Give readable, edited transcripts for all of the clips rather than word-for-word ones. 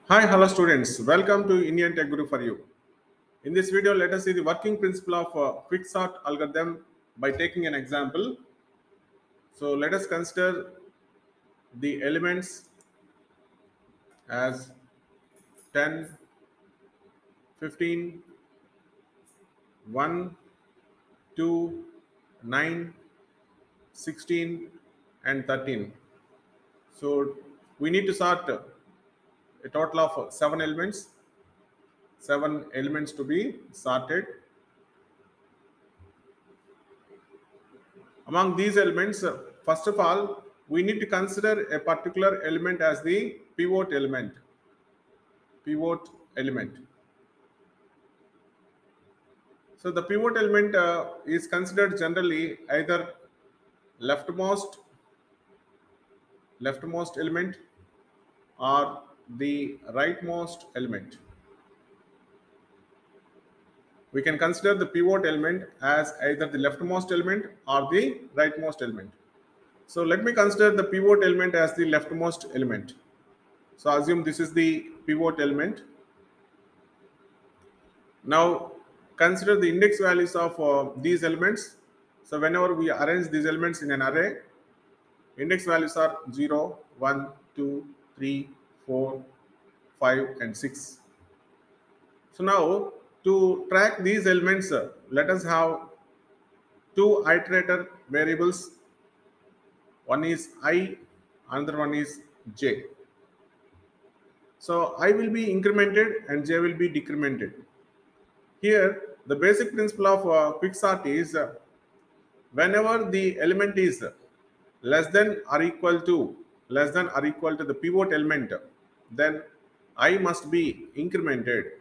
Hi, hello students. Welcome to Indian Tech Guru for you. In this video, let us see the working principle of Quicksort algorithm by taking an example. So let us consider the elements as 10, 15, 1, 2, 9, 16, and 13. So we need to sort a total of 7 elements to be sorted. Among these elements, first of all, we need to consider a particular element as the pivot element. Pivot element. So the pivot element is considered generally either leftmost element or the rightmost element. We can consider the pivot element as either the leftmost element or the rightmost element. So let me consider the pivot element as the leftmost element. So assume this is the pivot element. Now consider the index values of these elements. So whenever we arrange these elements in an array, index values are 0, 1, 2, 3, 4, 5, and 6. So now to track these elements, let us have two iterator variables. One is I, another one is j. So I will be incremented and j will be decremented. Here the basic principle of quicksort is whenever the element is less than or equal to the pivot element, then I must be incremented.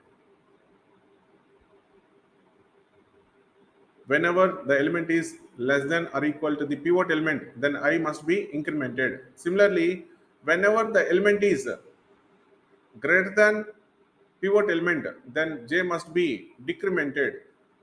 Whenever the element is less than or equal to the pivot element, then I must be incremented. Similarly, whenever the element is greater than pivot element, then j must be decremented.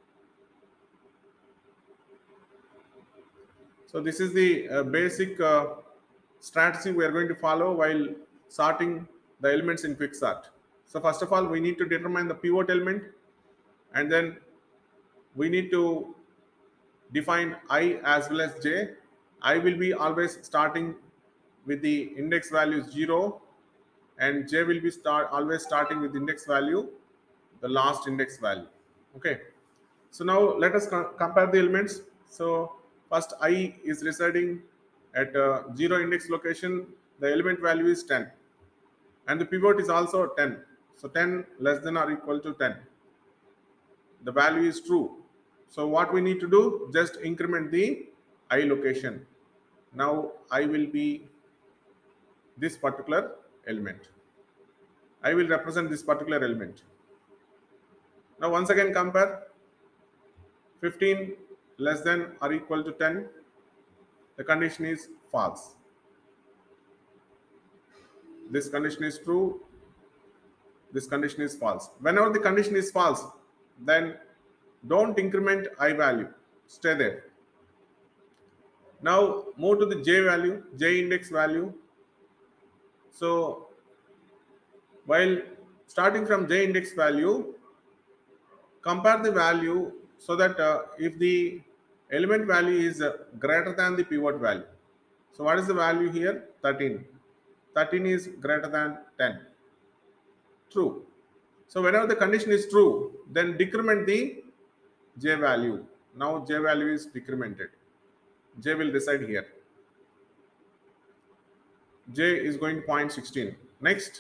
So this is the basic strategy we are going to follow while sorting the elements in Quicksort. So first of all, we need to determine the pivot element, and then we need to define I as well as j. I will be always starting with the index value 0, and j will be always starting with index value, the last index value. Okay. So now let us compare the elements. So first I is residing at 0 index location. The element value is 10, and the pivot is also 10. So 10 less than or equal to 10. The value is true. So what we need to do, just increment the I location. Now I will be this particular element. I will represent this particular element. Now once again compare 15 less than or equal to 10. The condition is false. This condition is true. This condition is false. Whenever the condition is false, then don't increment I value. Stay there. Now move to the j value, j index value. So while starting from j index value, compare the value so that if the element value is greater than the pivot value. So what is the value here? 13. 13 is greater than 10. True. So whenever the condition is true, then decrement the j value. Now j value is decremented. J will reside here. J is going to point 16. Next,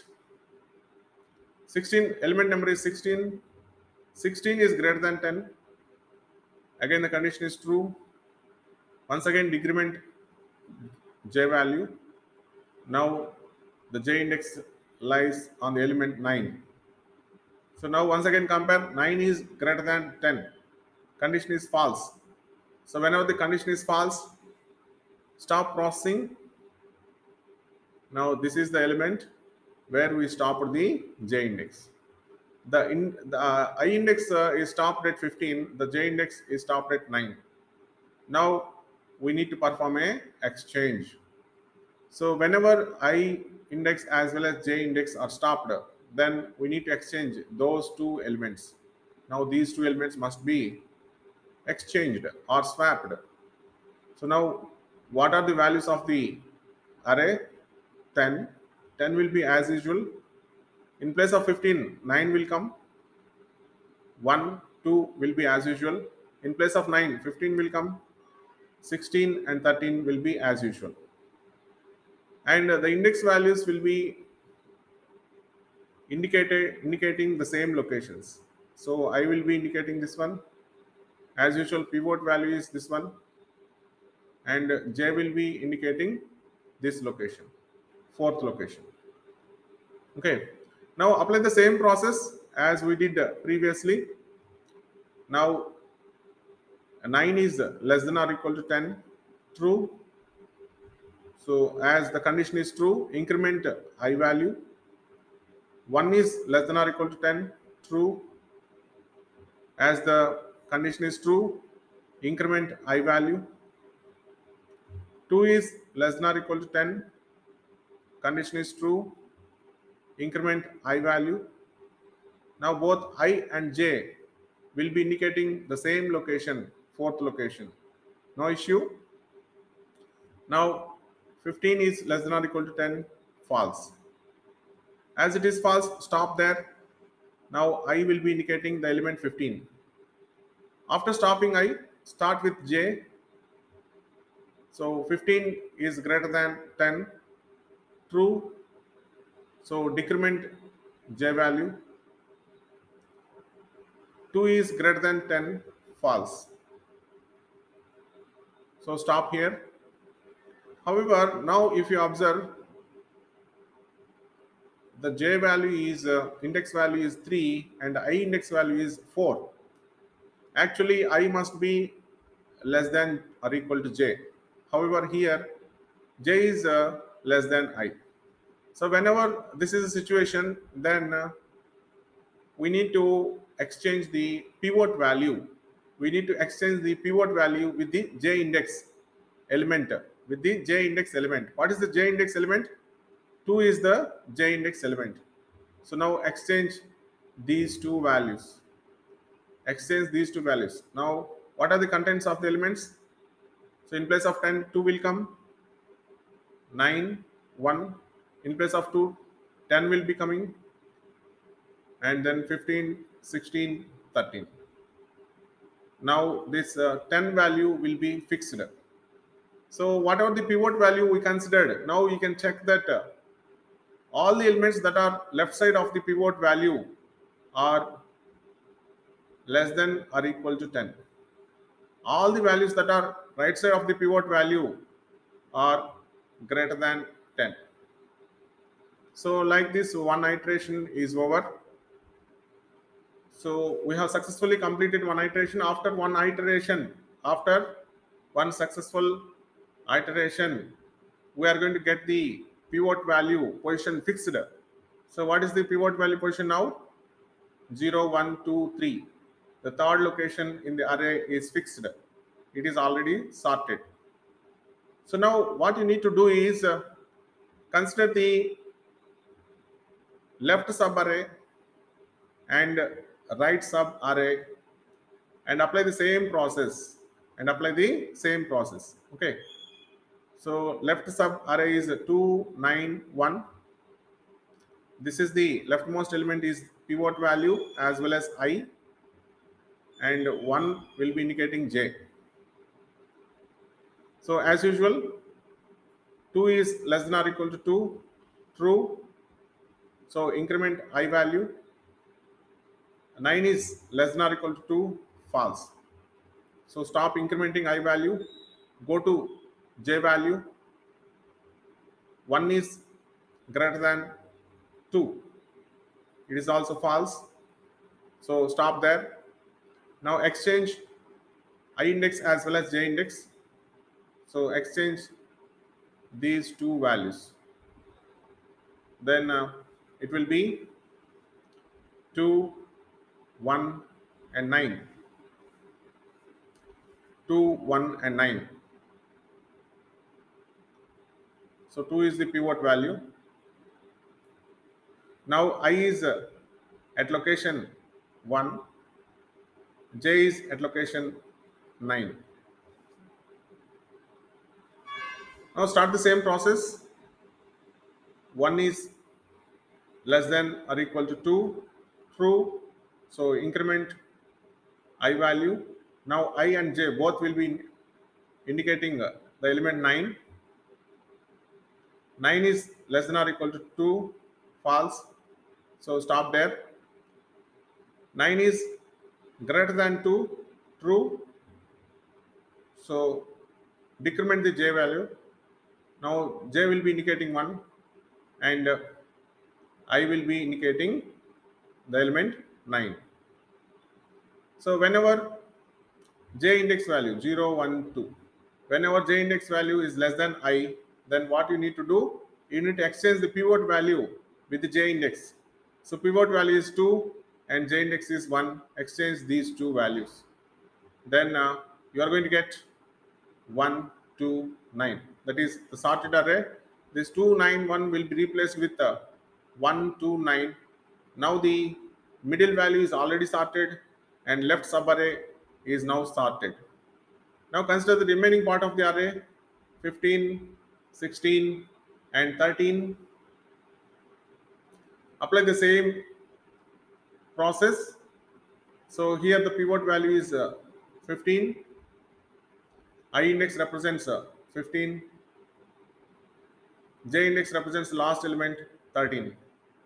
16, element number is 16. 16 is greater than 10. Again the condition is true. Once again decrement j value. Now the j index lies on the element 9. So now once again compare, 9 is greater than 10. Condition is false. So whenever the condition is false, stop processing. Now this is the element where we stopped the j index. The I index is stopped at 15. The j index is stopped at 9. Now we need to perform a exchange. So whenever I index as well as j index are stopped, then we need to exchange those two elements. Now these two elements must be exchanged or swapped. So now what are the values of the array? 10. 10 will be as usual. In place of 15, 9 will come. 1, 2 will be as usual. In place of 9, 15 will come. 16 and 13 will be as usual. And the index values will be indicating the same locations. So I will be indicating this one. As usual, pivot value is this one. And J will be indicating this location, fourth location. Okay. Now apply the same process as we did previously. Now 9 is less than or equal to 10. True. So as the condition is true, increment I value. 1 is less than or equal to 10. True. As the condition is true, increment I value. 2 is less than or equal to 10. Condition is true, increment I value. Now both I and J will be indicating the same location, fourth location. No issue. Now 15 is less than or equal to 10. False. As it is false, stop there. Now I will be indicating the element 15. After stopping I, start with J. So 15 is greater than 10. True. So decrement J value. 2 is greater than 10. False. So stop here. However, now if you observe, the J value is index value is 3 and I index value is 4. Actually, I must be less than or equal to J. However, here J is less than I. So whenever this is a situation, then we need to exchange the pivot value. We need to exchange the pivot value with the J index element. With the J index element. What is the J index element? 2 is the J index element. So now exchange these two values. Exchange these two values. Now what are the contents of the elements? So in place of 10, 2 will come. 9, 1. In place of 2, 10 will be coming. And then 15, 16, 13. Now this 10 value will be fixed. So whatever the pivot value we considered, now you can check that all the elements that are left side of the pivot value are less than or equal to 10. All the values that are right side of the pivot value are greater than 10. So like this, one iteration is over. So we have successfully completed one iteration. After one successful iteration, we are going to get the pivot value position fixed. So what is the pivot value position now? 0, 1, 2, 3. The third location in the array is fixed. It is already sorted. So now what you need to do is consider the left sub array and right sub array and apply the same process. Okay. So left sub array is 2, 9, 1. This is the leftmost element is pivot value as well as I, and 1 will be indicating J. So as usual, 2 is less than or equal to 2. True. So increment I value. 9 is less than or equal to 2. False. So stop incrementing I value. Go to J value. 1 is greater than 2. It is also false. So stop there. Now exchange I index as well as J index. So exchange these two values. Then it will be 2, 1 and 9. 2, 1 and 9. So 2 is the pivot value. Now I is at location 1, j is at location 9. Now start the same process. 1 is less than or equal to 2, true. So increment I value. Now I and j both will be indicating the element 9. 9 is less than or equal to 2, false. So stop there. 9 is greater than 2, true. So decrement the j value. Now j will be indicating 1 and I will be indicating the element 9. So whenever j index value 0, 1, 2, whenever j index value is less than I, then what you need to do, you need to exchange the pivot value with the j index. So pivot value is 2 and j index is 1. Exchange these two values. Then you are going to get 1, 2, 9. That is the sorted array. This 2, 9, 1 will be replaced with 1, 2, 9. Now the middle value is already sorted and left subarray is now sorted. Now consider the remaining part of the array 15, 16 and 13. Apply the same process. So here the pivot value is 15. I index represents 15. J index represents the last element 13.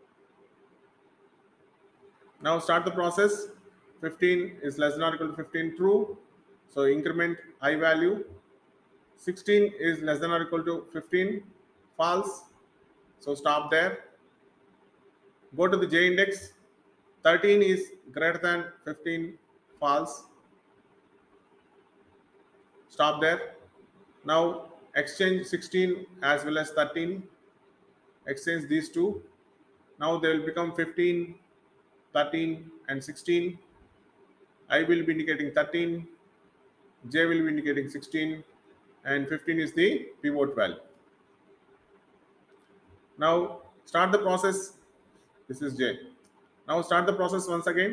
Now start the process. 15 is less than or equal to 15, true. So increment I value. 16 is less than or equal to 15, false. So stop there. Go to the j index. 13 is greater than 15, false. Stop there. Now exchange 16 as well as 13. Exchange these two. Now they will become 15, 13 and 16. I will be indicating 13, j will be indicating 16 and 15 is the pivot value. Now start the process. This is j. Now start the process once again.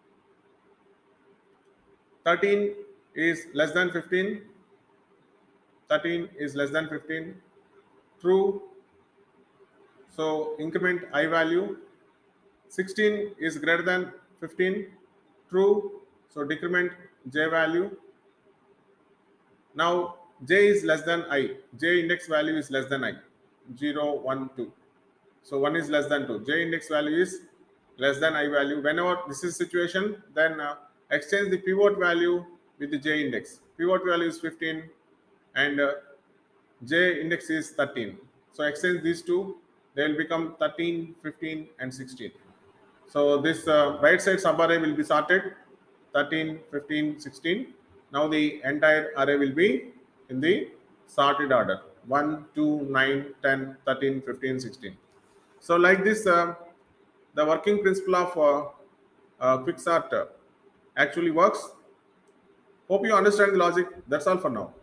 13 is less than 15. 13 is less than 15. True. So increment I value. 16 is greater than 15. True. So decrement j value. Now j is less than I. J index value is less than I. 0, 1, 2. So 1 is less than 2. J index value is less than I value. Whenever this is situation, then exchange the pivot value with the j index. Pivot value is 15 and j index is 13. So exchange these two, they will become 13, 15 and 16. So this right side subarray will be sorted 13, 15, 16. Now the entire array will be in the sorted order 1, 2, 9, 10, 13, 15, 16. So like this, the working principle of Quicksort actually works. Hope you understand the logic. That's all for now.